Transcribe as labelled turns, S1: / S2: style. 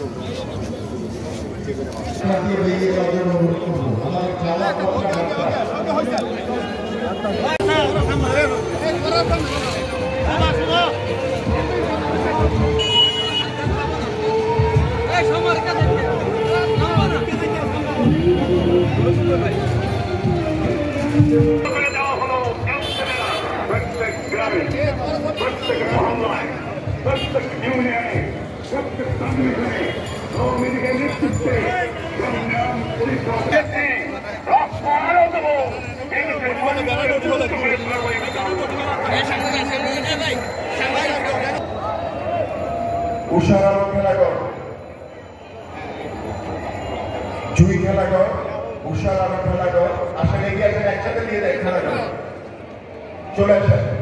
S1: প্রত্যেক গ্রামে, প্রত্যেক মহল্লায়, প্রত্যেক ইউনিয়নে, প্রত্যেক সাবডিভিশনে আওয়ামী লীগের নেতৃত্বে সংগ্রাম উষার আলো খেলা কর, জুই খেলা কর, উষার আলো খেলা কর, আসলে এগিয়ে আসেন, একসাথে দিয়ে দেয় খেলা কর, চলে আসেন।